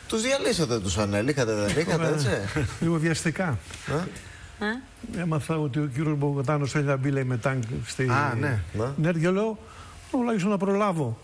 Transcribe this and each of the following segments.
Τους διαλύσατε τους Ανέλ, δεν είχατε, έτσι. Λίγο βιαστικά. Έμαθα ότι ο κύριος Μπογδάνος θέλει να μπει, λέει, με τάγκ στη... Ναι, και λέω, τουλάχιστον να προλάβω.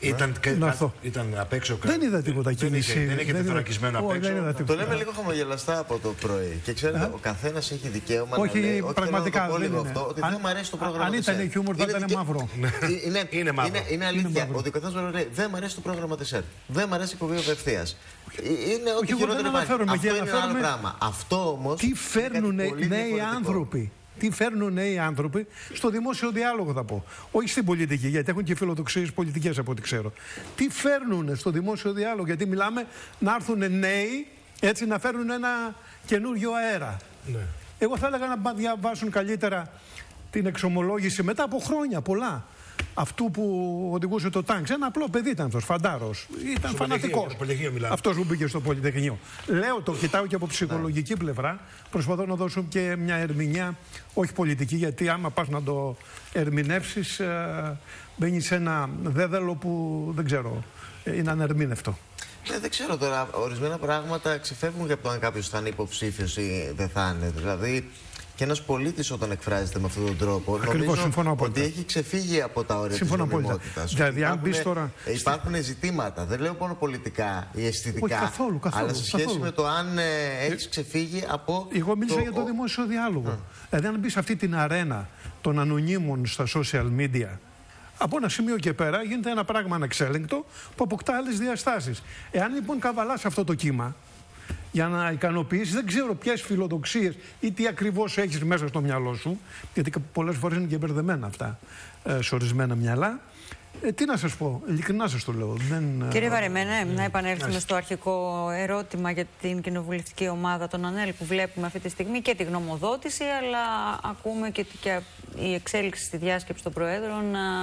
Ήταν απ' έξω. Δεν είδα τίποτα κίνηση. Δεν έχετε θωρακισμένο απ' έξω. Το λέμε λίγο χαμογελαστά από το πρωί. Και ξέρετε, ο καθένας έχει δικαίωμα να λέει. Όχι, πραγματικά δεν είναι. Ότι δεν μου αρέσει το πρόγραμμα. Αν ήταν χιούμορ, θα ήταν μαύρο. Είναι μαύρο. Είναι αλήθεια. Ότι ο καθένας μπορεί να λέει: δεν μου αρέσει το πρόγραμμα της ΕΡΤ. Δεν μου αρέσει η εκπομπή απευθείας. Είναι ό,τι χειρότερο υπάρχει. Αυτό είναι ένα άλλο πράγμα. Αυτό όμως. Τι φέρνουν νέοι άνθρωποι. Τι φέρνουν νέοι άνθρωποι στο δημόσιο διάλογο, θα πω. Όχι στην πολιτική, γιατί έχουν και φιλοδοξίες πολιτικές από ό,τι ξέρω. Τι φέρνουν στο δημόσιο διάλογο, γιατί μιλάμε να έρθουν νέοι, έτσι, να φέρνουν ένα καινούριο αέρα. Ναι. Εγώ θα έλεγα να διαβάσουν καλύτερα την εξομολόγηση μετά από χρόνια πολλά. Αυτού που οδηγούσε το τάγκ. Ένα απλό παιδί ήταν αυτός, φαντάρος. Ήταν φανατικός. Αυτός που μπήκε στο Πολυτεχνείο. Λέω, το κοιτάω και από ψυχολογική πλευρά. Προσπαθώ να δώσω και μια ερμηνεία, όχι πολιτική, γιατί άμα πας να το ερμηνεύσεις, μπαίνεις σε ένα δέδαλο που δεν ξέρω, είναι ανερμήνευτο. Δεν ξέρω τώρα, ορισμένα πράγματα ξεφεύγουν για το αν κάποιος θα είναι υποψήφιος ή δεν θα είναι. Δηλαδή, και ένας πολίτης όταν εκφράζεται με αυτόν τον τρόπο, νομίζω ότι έχει ξεφύγει από τα όρια της νομιμότητας. Δηλαδή, αν μπεις τώρα... Υπάρχουν ζητήματα, δεν λέω μόνο πολιτικά ή αισθητικά, αλλά σε σχέση με το αν έχεις ξεφύγει από... Εγώ μίλησα για το δημόσιο διάλογο. Δηλαδή, αν μπεις σε αυτή την αρένα των ανωνύμων στα social media, από ένα σημείο και πέρα γίνεται ένα πράγμα ανεξέλεγκτο που αποκτά άλλες διαστάσεις. Εάν λοιπόν καβαλάς αυτό το κύμα για να ικανοποιήσεις, δεν ξέρω ποιες φιλοδοξίες ή τι ακριβώς έχεις μέσα στο μυαλό σου, γιατί πολλές φορές είναι και μπερδεμένα αυτά σε ορισμένα μυαλά. Τι να σας πω, ειλικρινά σας το λέω. Κύριε Βαρεμένε, να επανέλθουμε στο αρχικό ερώτημα για την κοινοβουλευτική ομάδα των ΑΝΕΛ που βλέπουμε αυτή τη στιγμή και τη γνωμοδότηση, αλλά ακούμε και η εξέλιξη στη διάσκεψη των Προέδρων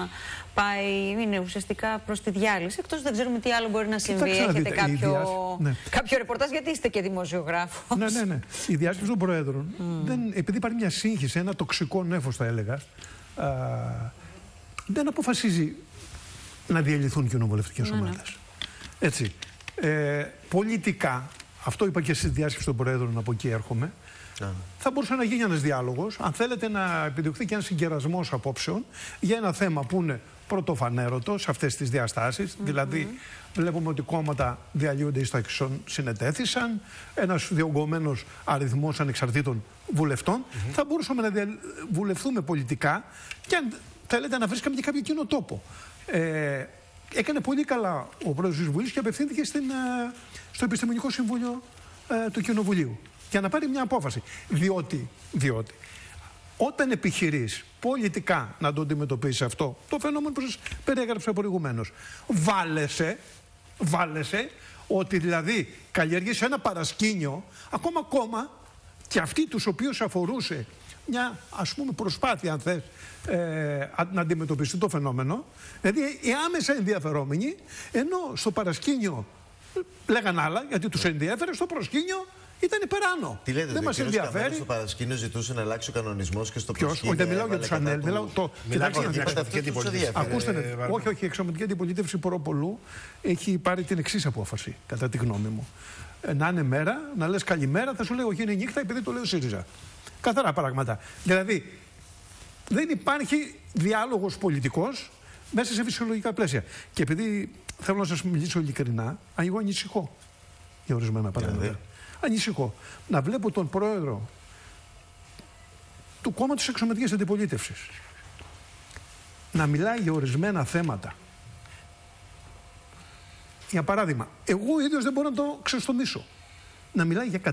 είναι ουσιαστικά προς τη διάλυση. Εκτός δεν ξέρουμε τι άλλο μπορεί να συμβεί. Έχετε κάποιο ρεπορτάζ, γιατί είστε και δημοσιογράφος. Ναι. Η διάσκεψη των Προέδρων, επειδή υπάρχει μια σύγχυση, ένα τοξικό νέφος θα έλεγα, δεν αποφασίζει να διαλυθούν κοινοβουλευτικές ομάδες. Έτσι. Πολιτικά, αυτό είπα και στη διάσκεψη των Προέδρων, από εκεί έρχομαι, θα μπορούσε να γίνει ένας διάλογος, αν θέλετε να επιδιωχθεί και ένας συγκερασμός απόψεων για ένα θέμα που είναι πρωτοφανέρωτο σε αυτές τις διαστάσεις. Δηλαδή, βλέπουμε ότι κόμματα διαλύονται ή συνετέθησαν, ένας διωγγωμένος αριθμός ανεξαρτήτων βουλευτών. Θα μπορούσαμε να βουλευτούμε πολιτικά και αν θέλετε να βρίσκαμε και κάποιο κοινό τόπο. Έκανε πολύ καλά ο πρόεδρος της Βουλής και απευθύνθηκε στο Επιστημονικό Συμβούλιο του Κοινοβουλίου για να πάρει μια απόφαση. Διότι όταν επιχειρείς πολιτικά να το αντιμετωπίσεις αυτό, το φαινόμενο που σας περιέγραψα προηγουμένως, βάλεσαι ότι δηλαδή καλλιεργείς ένα παρασκήνιο, ακόμα και αυτοί τους οποίους αφορούσε μια, ας πούμε, προσπάθεια, αν θες, να αντιμετωπιστεί το φαινόμενο. Δηλαδή οι άμεσα ενδιαφερόμενοι, ενώ στο παρασκήνιο λέγαν άλλα, γιατί τους ενδιαφέρε, στο προσκήνιο ήταν υπεράνω. Τι λέτε, δεν μας ενδιαφέρει. Στο παρασκήνιο ζητούσε να αλλάξει ο κανονισμός και στο προσκήνιο. Όχι, δεν μιλάω για τους ΑΝΕΛ. Μιλάω για την εξωματική αντιπολίτευση. Ακούστε, όχι, η εξωματική αντιπολίτευση Πορόπολου έχει πάρει την εξής απόφαση, κατά τη γνώμη μου. Να είναι μέρα, να λες καλημέρα, θα σου λέω όχι είναι νύχτα επειδή το λέω ΣΥΡΙΖΑ. Καθαρά πράγματα. Δηλαδή, δεν υπάρχει διάλογος πολιτικός μέσα σε φυσιολογικά πλαίσια. Και επειδή θέλω να σας μιλήσω ειλικρινά, εγώ ανησυχώ για ορισμένα πράγματα. Ανησυχώ να βλέπω τον πρόεδρο του κόμματος εξωματικής αντιπολίτευσης να μιλάει για ορισμένα θέματα. Για παράδειγμα, εγώ ίδιος δεν μπορώ να το ξεστομίσω. Να μιλάει για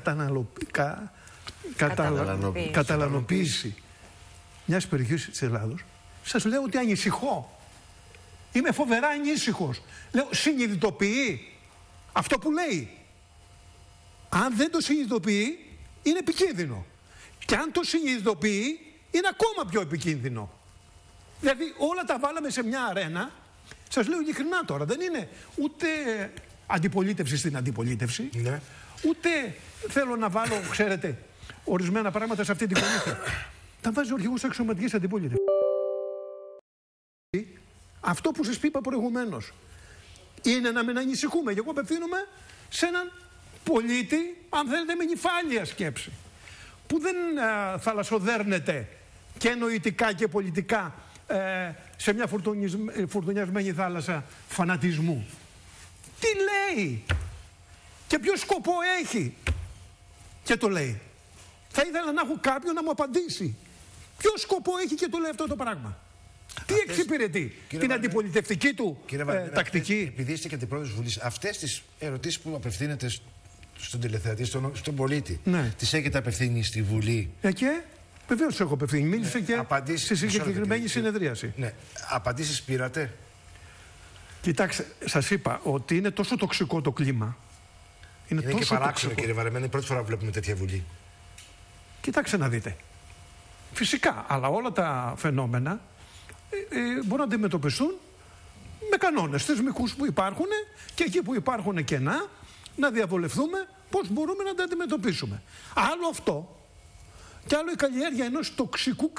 καταλανοποίηση μιας περιοχής της Ελλάδος. Σας λέω ότι ανησυχώ. Είμαι φοβερά ανήσυχος. Λέω, συνειδητοποιεί αυτό που λέει. Αν δεν το συνειδητοποιεί, είναι επικίνδυνο. Και αν το συνειδητοποιεί, είναι ακόμα πιο επικίνδυνο. Δηλαδή όλα τα βάλαμε σε μια αρένα. Σας λέω ειλικρινά τώρα, δεν είναι ούτε αντιπολίτευση στην αντιπολίτευση, ούτε θέλω να βάλω, ξέρετε, ορισμένα πράγματα σε αυτή την κονήθεια. Τα βάζει ο αρχηγός αξιωματικής αντιπολίτευσης. Αυτό που σας είπα προηγουμένως. είναι να μην ανησυχούμε. Και εγώ απευθύνομαι σε έναν πολίτη, αν θέλετε, με νυφάλια σκέψη, που δεν θαλασσοδέρνεται και νοητικά και πολιτικά σε μια φουρτουνιασμένη θάλασσα φανατισμού. Τι λέει και ποιο σκοπό έχει και το λέει. Θα ήθελα να έχω κάποιον να μου απαντήσει. Ποιο σκοπό έχει και το λέει αυτό το πράγμα. Τι εξυπηρετεί, την αντιπολιτευτική του τακτική. Επειδή είστε και αντιπρόεδρος της Βουλής, αυτές τις ερωτήσεις που απευθύνετε στον τηλεθεατή, στον πολίτη, τις έχετε απευθύνει στη Βουλή? Και βεβαίως έχω απευθύνει. Μίλησε και στη συγκεκριμένη συνεδρίαση. Ναι. Απαντήσεις πήρατε? Κοιτάξτε, σας είπα ότι είναι τόσο τοξικό το κλίμα. Είναι τόσο και παράξενο, κύριε Βαρεμένη, είναι η πρώτη φορά που βλέπουμε τέτοια Βουλή. Κοιτάξτε να δείτε. Φυσικά, αλλά όλα τα φαινόμενα μπορούν να αντιμετωπιστούν με κανόνες θεσμικούς που υπάρχουν και εκεί που υπάρχουν κενά να διαβολευτούμε πώς μπορούμε να τα αντιμετωπίσουμε. Άλλο αυτό και άλλο η καλλιέργεια ενός τοξικού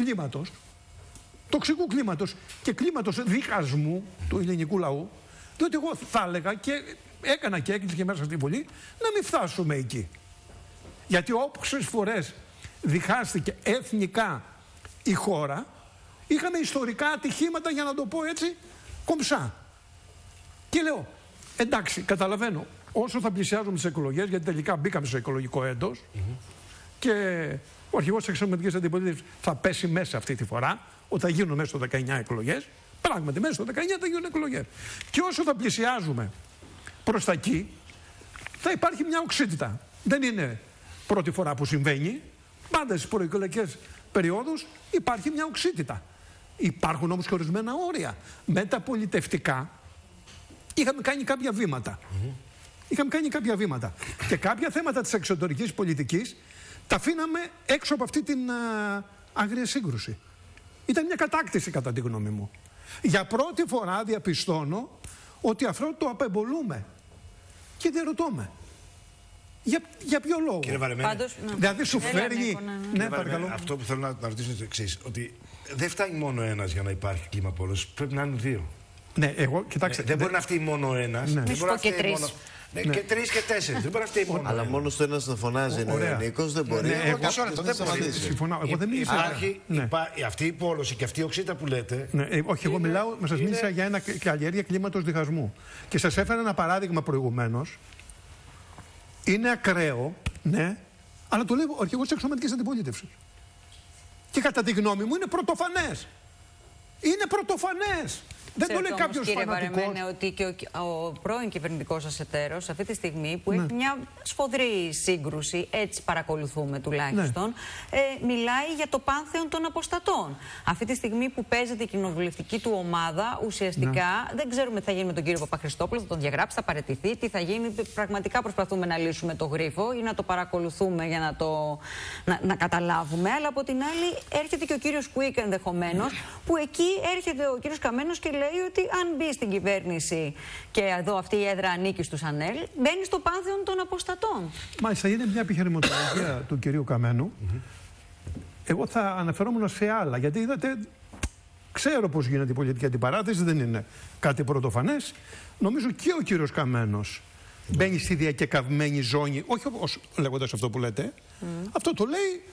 κλίματος και κλίματος διχασμού του ελληνικού λαού, διότι εγώ θα έλεγα και έκανα και έκκληση και μέσα στη Βουλή να μην φτάσουμε εκεί. Γιατί όποιες φορές διχάστηκε εθνικά η χώρα, είχαμε ιστορικά ατυχήματα, για να το πω έτσι, κομψά. Και λέω, εντάξει, καταλαβαίνω, όσο θα πλησιάζουμε τις εκλογές, γιατί τελικά μπήκαμε στο εκλογικό έτος και ο αρχηγός της εξωματικής αντιπολίτευσης θα πέσει μέσα αυτή τη φορά, όταν θα γίνουν μέσα στο 19 εκλογές. Πράγματι, μέσα στο 19 θα γίνουν εκλογές. Και όσο θα πλησιάζουμε προς τα εκεί, θα υπάρχει μια οξύτητα. Δεν είναι πρώτη φορά που συμβαίνει. Πάντα στις προεκλογικές περιόδους υπάρχει μια οξύτητα. Υπάρχουν όμως και ορισμένα όρια. Μεταπολιτευτικά είχαμε κάνει κάποια βήματα. Και κάποια θέματα της εξωτερικής πολιτικής τα αφήναμε έξω από αυτή την άγρια σύγκρουση. Ήταν μια κατάκτηση κατά τη γνώμη μου. Για πρώτη φορά διαπιστώνω ότι αυτό το απεμπολούμε. Και δεν ρωτώμε. Για ποιο λόγο? Κύριε Βαρεμένη, πάντως, δηλαδή σου φέρνει... Ναι, παρακαλώ. Αυτό που θέλω να ρωτήσω είναι το εξής, ότι δεν φτάνει μόνο ένας για να υπάρχει κλίμα πόλος, πρέπει να είναι δύο. Ναι, εγώ, κοιτάξτε... Δεν μπορεί να φταίει μόνο ένας. Δεν μπορεί να φταίει μόνο... Ναι, και 3 και 4. Δεν μπορεί να φταίει μόνο. Αλλά μόνο στο ένας να φωνάζει ο Νίκος δεν μπορεί. Συμφωνώ. Εγώ δεν μίλησα. Υπάρχει αυτή η πόλωση και αυτή η οξύτητα που λέτε. Όχι, εγώ μιλάω, σας μίλησα για ένα καλλιέργεια κλίματος διχασμού. Και σας έφερα ένα παράδειγμα προηγουμένως. Είναι ακραίο, ναι, αλλά το λέει ο αρχηγός της εξωματικής αντιπολίτευσης. Και κατά τη γνώμη μου είναι πρωτοφανές. Είναι πρωτοφανές. Δεν το λέει κάποιος κύριε φανατικός. Βαρεμένη, ότι και ο πρώην κυβερνητικός σας εταίρος αυτή τη στιγμή που έχει μια σφοδρή σύγκρουση, έτσι παρακολουθούμε τουλάχιστον, μιλάει για το πάνθεον των αποστατών. Αυτή τη στιγμή που παίζεται η κοινοβουλευτική του ομάδα, ουσιαστικά δεν ξέρουμε τι θα γίνει με τον κύριο Παπαχριστόπουλο, θα τον διαγράψει, θα παραιτηθεί, τι θα γίνει. Πραγματικά προσπαθούμε να λύσουμε το γρίφο ή να το παρακολουθούμε για να καταλάβουμε. Αλλά από την άλλη έρχεται και ο κύριος Κουίκ ενδεχομένως, που εκεί έρχεται ο κύριος Καμένος και λέει ότι αν μπει στην κυβέρνηση και εδώ αυτή η έδρα ανήκει στους ΑΝΕΛ, μπαίνει στο πάνθεον των αποστατών. Μάλιστα, είναι μια επιχειρηματολογία του κυρίου Καμένου. Εγώ θα αναφερόμουν σε άλλα, γιατί είδατε, ξέρω πώς γίνεται η πολιτική αντιπαράθεση, δεν είναι κάτι πρωτοφανές. Νομίζω και ο κύριος Καμένος μπαίνει στη διακεκαυμένη ζώνη, όχι όπως λέγοντας αυτό που λέτε, αυτό το λέει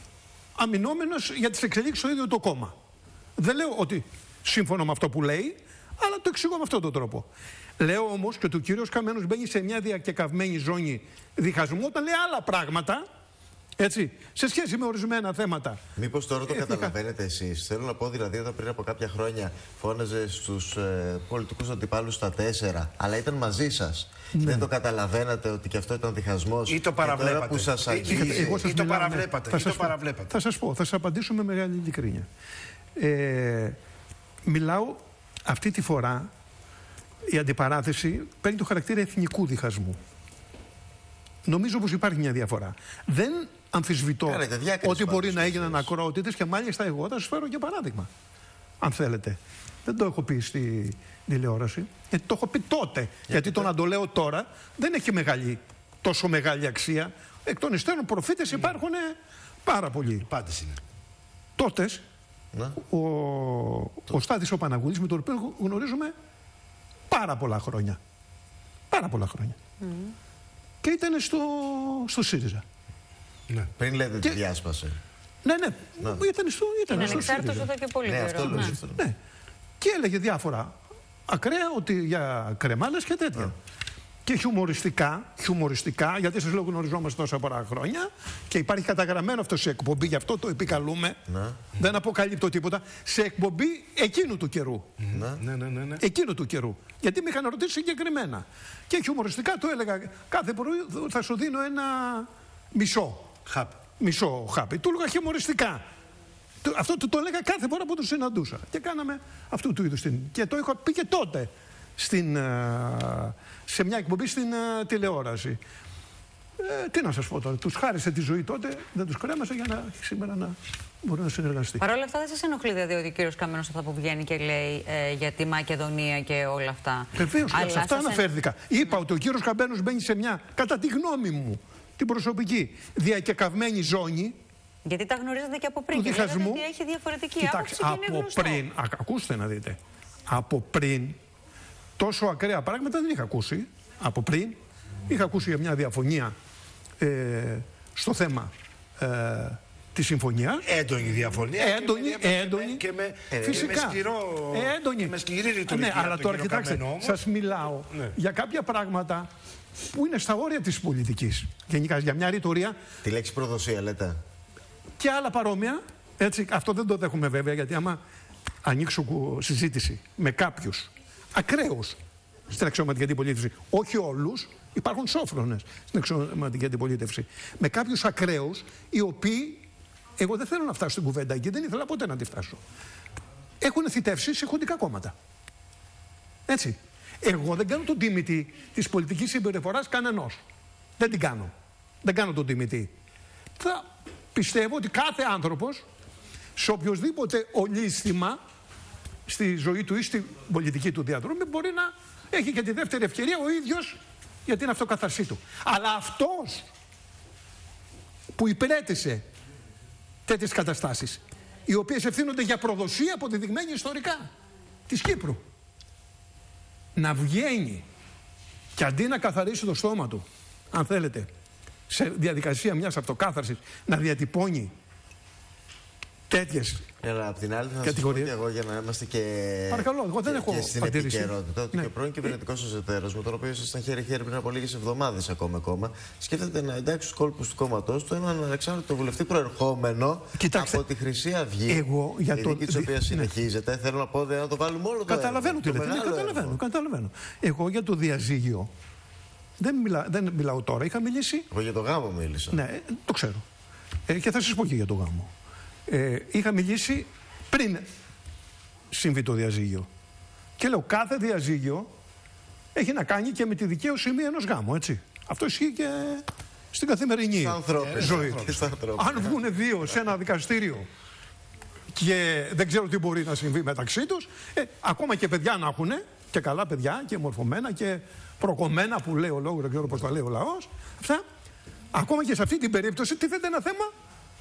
αμυνόμενος για τις εξελίξεις στο ίδιο το κόμμα. Δεν λέω ότι σύμφωνα με αυτό που λέει, αλλά το εξηγώ με αυτόν τον τρόπο. Λέω όμως και ότι ο κύριος Καμένος μπαίνει σε μια διακεκαυμένη ζώνη διχασμού όταν λέει άλλα πράγματα, έτσι, σε σχέση με ορισμένα θέματα. Μήπως τώρα το καταλαβαίνετε εσείς? Θέλω να πω δηλαδή όταν πριν από κάποια χρόνια φώναζε στους πολιτικούς αντιπάλους στα 4, αλλά ήταν μαζί σας. Ναι. Δεν το καταλαβαίνατε ότι και αυτό ήταν διχασμός? Ή το παραβλέπατε? Που σας αγγίζει, ή το παραβλέπατε? Θα σας πω, θα σας απαντήσω με μεγάλη ειλικρίνεια. Μιλάω αυτή τη φορά, η αντιπαράθεση παίρνει το χαρακτήρα εθνικού διχασμού. Νομίζω πως υπάρχει μια διαφορά. Δεν αμφισβητώ ότι μπορεί να έγιναν ακρότητες και μάλιστα εγώ θα σας φέρω και παράδειγμα, αν θέλετε. Δεν το έχω πει στη τηλεόραση, γιατί το έχω πει τότε. Γιατί το να το λέω τώρα δεν έχει τόσο μεγάλη αξία. Εκ των υστέρων προφήτες υπάρχουν πάρα πολλοί. Πάντες είναι. Τότες, ο Στάθης ο Παναγούλης, με τον οποίο γνωρίζουμε πάρα πολλά χρόνια. Πάρα πολλά χρόνια. Και ήταν στο ΣΥΡΙΖΑ. Ναι. Πριν λέτε τη διάσπαση. Ναι. Ήταν στο ανεξάρτητος εδώ και πολύ καιρό. Ναι. Και έλεγε διάφορα ακραία για κρεμάλες και τέτοια. Και χιουμοριστικά, γιατί σας λέω γνωριζόμαστε τόσα πολλά χρόνια και υπάρχει καταγραμμένο αυτό σε εκπομπή, γι' αυτό το επικαλούμε. Δεν αποκαλύπτω τίποτα. Σε εκπομπή εκείνου του καιρού. Ναι. Εκείνου του καιρού. Γιατί με είχαν ρωτήσει συγκεκριμένα. Και χιουμοριστικά το έλεγα κάθε πρωί θα σου δίνω ένα μισό χάπι. Του έλεγα χιουμοριστικά. Αυτό το έλεγα κάθε φορά που το συναντούσα. Και κάναμε αυτού του είδους. Και το είχα πει και τότε σε μια εκπομπή στην τηλεόραση. Τι να σας πω τώρα, τους χάρισε τη ζωή τότε, δεν τους κρέμασε για να σήμερα να μπορεί να συνεργαστεί. Παρ' όλα αυτά δεν σας ενοχλεί δηλαδή ότι ο κύριος Καμένος αυτά που βγαίνει και λέει για τη Μακεδονία και όλα αυτά? Βεβαίως, σε αυτά αναφέρθηκα. Είπα ότι ο κύριος Καμένος μπαίνει σε μια, κατά τη γνώμη μου, την προσωπική, διακεκαυμένη ζώνη. Γιατί τα γνωρίζετε και από πριν. Και λέτε ότι έχει διαφορετική άποψη και είναι γνωστό. Ακούστε να δείτε. Από πριν, τόσο ακραία πράγματα δεν είχα ακούσει. Από πριν, είχα ακούσει για μια διαφωνία στο θέμα της συμφωνίας. Έντονη διαφωνία. Έντονη. Και με σκληρή ρητορική. Ναι, αλλά τώρα κοιτάξτε, σας μιλάω για κάποια πράγματα που είναι στα όρια της πολιτικής. Γενικά, για μια ρητορία. Τη λέξη προδοσία λέτε. Και άλλα παρόμοια. Έτσι, αυτό δεν το δέχομαι βέβαια, γιατί άμα ανοίξω συζήτηση με κάποιους ακραίους στην αξιωματική αντιπολίτευση, όχι όλους, υπάρχουν σόφρονες στην αξιωματική αντιπολίτευση, με κάποιους ακραίους, οι οποίοι, εγώ δεν θέλω να φτάσω στην κουβέντα εκεί, δεν ήθελα ποτέ να τη φτάσω, έχουν θητεύσει σε χοντικά κόμματα. Έτσι. Εγώ δεν κάνω τον τίμητη της πολιτικής συμπεριφοράς κανενός. Δεν την κάνω. Δεν κάνω τον τίμητη. Θα πιστεύω ότι κάθε άνθρωπος, σε οποιοδήποτε ολίσθημα στη ζωή του ή στην πολιτική του διαδρομή, μπορεί να έχει και τη δεύτερη ευκαιρία ο ίδιος για την αυτοκαθαρσή του. Αλλά αυτός που υπηρέτησε τέτοιες καταστάσεις, οι οποίες ευθύνονται για προδοσία αποδεδειγμένη ιστορικά της Κύπρου, να βγαίνει και αντί να καθαρίσει το στόμα του, αν θέλετε, σε διαδικασία μιας αυτοκάθαρσης, να διατυπώνει τέτοιες απ' την άλλη θα σας πω και εγώ, για να είμαστε και, παρακαλώ, εγώ δεν έχω στην επικαιρότητα, ότι και ο πρώην κυβερνητικός σας εταίρος, με τον οποίο ήσασταν χέρι-χέρι πριν από λίγες εβδομάδες ακόμα, σκέφτεται να εντάξει στους κόλπους του κόμματός του έναν ανεξάρτητο βουλευτή προερχόμενο από τη Χρυσή Αυγή, εγώ, για η δίκη της οποίας συνεχίζεται. Θέλω να πω, να το βάλουμε όλο το καταλαβαίνω τι λέτε, καταλαβαίνω. Εγώ για το διαζύγιο δεν μιλάω τώρα, είχα μιλήσει. Εγώ για το γάμο μίλησα. Ναι, το ξέρω. Και θα σας πω και για το γάμο. Είχα μιλήσει πριν συμβεί το διαζύγιο. Και λέω, κάθε διαζύγιο έχει να κάνει και με τη δικαίωση ενός γάμου, έτσι. Αυτό ισχύει και στην καθημερινή ζωή. Αν βγουν δύο σε ένα δικαστήριο και δεν ξέρω τι μπορεί να συμβεί μεταξύ τους, ακόμα και παιδιά να έχουν, και καλά παιδιά και μορφωμένα και προκομμένα που λέει ο λόγος, δεν ξέρω πώς τα λέει ο λαός, αυτά, ακόμα και σε αυτή την περίπτωση τίθεται ένα θέμα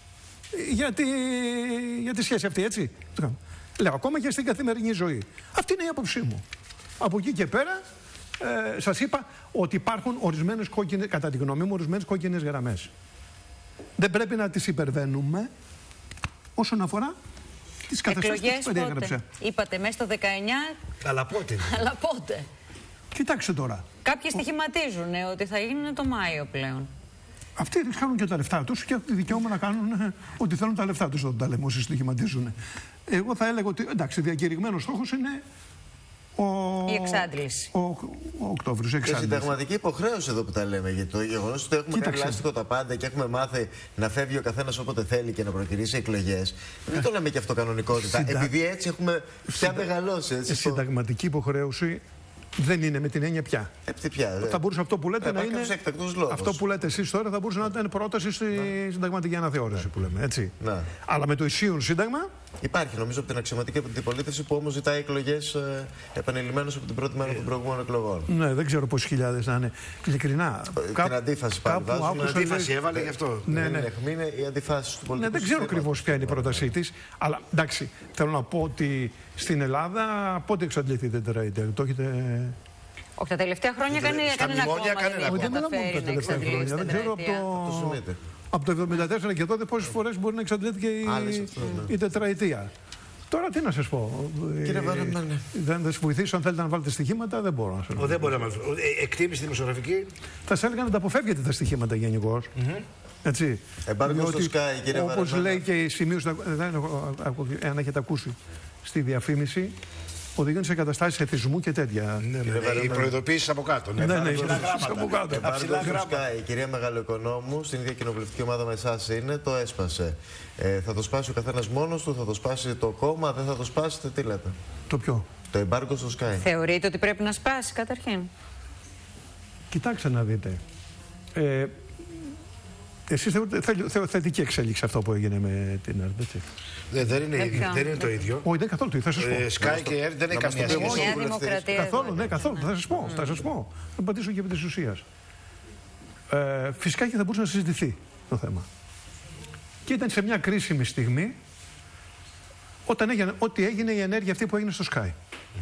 για τη σχέση αυτή, έτσι. Λέω, ακόμα και στην καθημερινή ζωή. Αυτή είναι η άποψή μου. Από εκεί και πέρα, σας είπα ότι υπάρχουν ορισμένες κόκκινες, κατά τη γνώμη μου, ορισμένες κόκκινες γραμμές. Δεν πρέπει να τις υπερβαίνουμε όσον αφορά τις καταστάσεις που περιέγραψα. Είπατε μέσα στο 19. Αλλά πότε. Κοιτάξτε τώρα. Κάποιοι στοιχηματίζουν ότι θα γίνει το Μάιο πλέον. Αυτοί ρίχνουν και τα λεφτά τους και έχουν τη δικαίωμα να κάνουν ό,τι θέλουν τα λεφτά τους, όταν τα λέμε όσοι στοιχηματίζουν. Εγώ θα έλεγα ότι εντάξει, διακηρυγμένος στόχος είναι η εξάντληση. Ο Οκτώβριος, η εξάντληση. Και συνταγματική υποχρέωση εδώ που τα λέμε. Γιατί το γεγονός ότι έχουμε κάνει λάστιχο τα πάντα και έχουμε μάθει να φεύγει ο καθένας όποτε θέλει και να προκυρήσει εκλογές. Δεν το λέμε και αυτό κανονικότητα. Επειδή έτσι έχουμε πια μεγαλώσει. Έτσι, συνταγματική υποχρέωση δεν είναι με την έννοια πια. Θα μπορούσε αυτό που λέτε να είναι. Αυτό που λέτε εσείς τώρα θα μπορούσε να ήταν πρόταση στη συνταγματική αναθεώρηση που λέμε. Έτσι. Αλλά με το ισχύον σύνταγμα. Υπάρχει νομίζω από την αξιωματική αντιπολίτευση που όμως ζητάει εκλογές επανειλημμένως από την πρώτη μέρα των προηγούμενων εκλογών. Ναι, δεν ξέρω πόσες χιλιάδες να είναι. Ειλικρινά. Την αντίφαση πάλι βάζουν. Την αντίφαση έβαλε γι' αυτό. Ναι. Είναι η αντιφάση του πολιτικού. Δεν ξέρω ακριβώς ποια είναι η πρότασή της. Αλλά εντάξει, θέλω να πω ότι στην Ελλάδα πότε εξαντληθείτε τώρα, το έχετε. Όχι, τα τελευταία χρόνια κάνει ένα κόμμα. Δεν μιλάμε τα τελευταία χρόνια. Δεν ξέρω από το 1974 και τότε πόσες φορές μπορεί να εξαντλείται και η τετραετία. Τώρα τι να σας πω. Κύριε Βαρεμένε. Δεν θα σας βοηθήσω. Αν θέλετε να βάλετε στοιχήματα, δεν μπορώ να σας πω. Δεν μπορεί να μάθω. Εκτίμηση δημοσιογραφική. Εμπάργκο στο Sky, κύριε Βαρεμένε. Όπως λέει και η σημείωση, αν έχετε ακούσει στη διαφήμιση, οδηγούν σε καταστάσεις εθισμού και τέτοια. Οι προειδοποίησεις από κάτω. Ναι, οι προειδοποίησεις από κάτω. Η κυρία Μεγαλοοικονόμου, στην ίδια κοινοβουλευτική ομάδα με εσάς είναι, το έσπασε. Θα το σπάσει ο καθένας μόνος του, θα το σπάσει το κόμμα, δεν θα το σπάσετε, τι λέτε? Το ποιο? Το εμπάργκο στο Sky. Θεωρείτε ότι πρέπει να σπάσει καταρχήν? Κοιτάξτε να δείτε. Εσείς θεωρείτε θετική εξέλιξη αυτό που έγινε με την ΕΡΤ, έτσι? Δεν είναι το ίδιο. Όχι, δεν καθόλου το ίδιο. Θα σας πω. Sky και ΕΡΤ δεν έχει καμία σχέση. Καθόλου, ναι, καθόλου. Θα σας πω. Θα πατήσω και επί της ουσίας. Φυσικά και θα μπορούσε να συζητηθεί το θέμα. Και ήταν σε μια κρίσιμη στιγμή όταν έγινε η ενέργεια αυτή που έγινε στο Sky.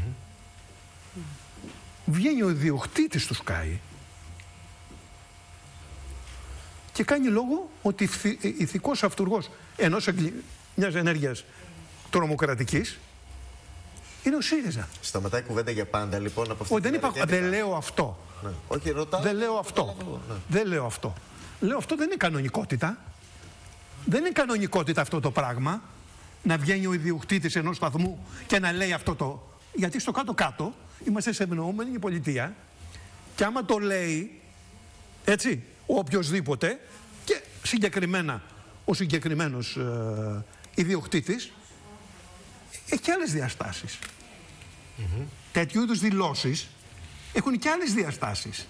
Βγαίνει ο ιδιοκτήτης του Sky και κάνει λόγο ότι ηθικός αυτουργός μιας ενέργειας τρομοκρατικής είναι ο ΣΥΡΙΖΑ. Σταματάει κουβέντα για πάντα, λοιπόν, από αυτή την δεν λέω αυτό. Ναι. Όχι, ρωτάω. Δεν λέω αυτό. Ναι. Δεν λέω αυτό. Λέω αυτό δεν είναι κανονικότητα. Δεν είναι κανονικότητα αυτό το πράγμα. Να βγαίνει ο ιδιοκτήτης ενός σταθμού και να λέει αυτό το. Γιατί στο κάτω-κάτω είμαστε σε ευνοούμενη πολιτεία και άμα το λέει έτσι ο οποιοσδήποτε και συγκεκριμένα ο συγκεκριμένος ιδιοκτήτης έχει και άλλες διαστάσεις. Τέτοιου είδους δηλώσεις έχουν και άλλες διαστάσεις.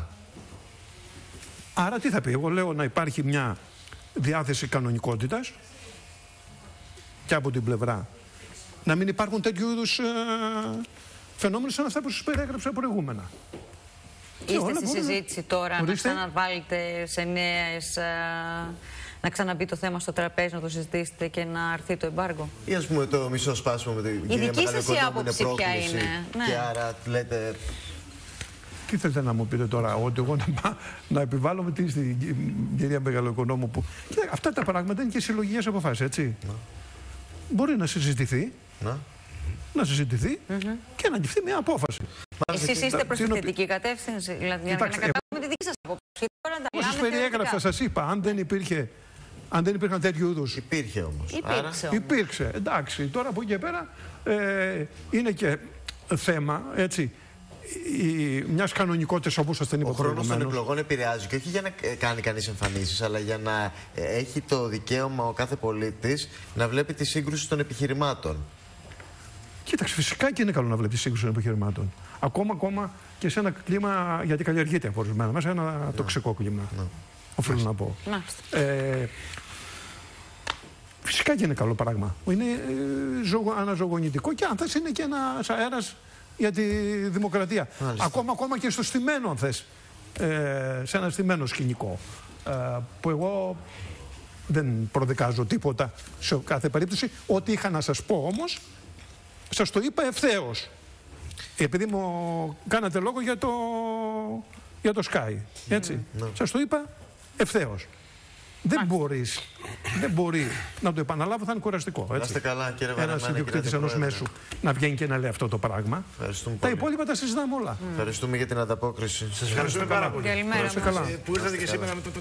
Άρα τι θα πει? Εγώ λέω να υπάρχει μια διάθεση κανονικότητας και από την πλευρά να μην υπάρχουν τέτοιου είδους φαινόμενα σαν αυτά που σας περιέγραψα προηγούμενα. Είστε στη συζήτηση τώρα να ξαναβάλετε σε νέες, να ξαναμπεί το θέμα στο τραπέζι, να το συζητήσετε και να αρθεί το εμπάργκο? Ή ας πούμε το μισό σπάσιμο με την κυρία Μεγαλοοικονόμου είναι πρόκληση και άρα λέτε... Τι θέλετε να μου πείτε τώρα, ότι εγώ να επιβάλλω με την κυρία Μεγαλοοικονόμου που... Αυτά τα πράγματα είναι και συλλογικές αποφάσεις, έτσι. Μπορεί να συζητηθεί, να συζητηθεί και να ληφθεί μια απόφαση. Εσείς είστε προς τη θετική κατεύθυνση, δηλαδή για να καταλάβουμε τη δική σας απόψη. Όπως σας περιέγραψα, σας είπα, αν δεν υπήρχαν τέτοιου είδους... Υπήρχε όμως. Υπήρξε, εντάξει. Τώρα από εκεί και πέρα είναι και θέμα, έτσι, μιας κανονικότητας όπως σας την είπα προηγουμένως. Ο χρόνος των εκλογών επηρεάζει και όχι για να κάνει κανείς εμφανίσεις, αλλά για να έχει το δικαίωμα ο κάθε πολίτης να βλέπει τη σύγκρουση των επιχειρημάτων. Κοίταξε, φυσικά και είναι καλό να βλέπει τη σύγκρουση των επιχειρημάτων. Ακόμα και σε ένα κλίμα, γιατί καλλιεργείται απορρισμένα μέσα, ένα τοξικό κλίμα. Οφείλω να πω. Φυσικά και είναι καλό πράγμα. Είναι αναζωογονητικό και αν θες είναι και ένας αέρας για τη δημοκρατία. Ακόμα και στο στημένο, αν θες, σε ένα στημένο σκηνικό. Που εγώ δεν προδικάζω τίποτα σε κάθε περίπτωση. Ό,τι είχα να σας πω όμως, σας το είπα ευθέως. Επειδή μου κάνατε λόγο για το Sky. Έτσι. Σας το είπα ευθέως. Δεν μπορεί να το επαναλάβω, θα είναι κουραστικό. Είστε καλά, κύριε Βαρεμένε. Ένας ιδιοκτήτης ενός μέσου να βγαίνει και να λέει αυτό το πράγμα. Τα υπόλοιπα τα συζητάμε όλα. Ευχαριστούμε για την ανταπόκριση. Σας ευχαριστούμε πάρα πολύ. Καλημέρα. Που ήρθατε και σήμερα.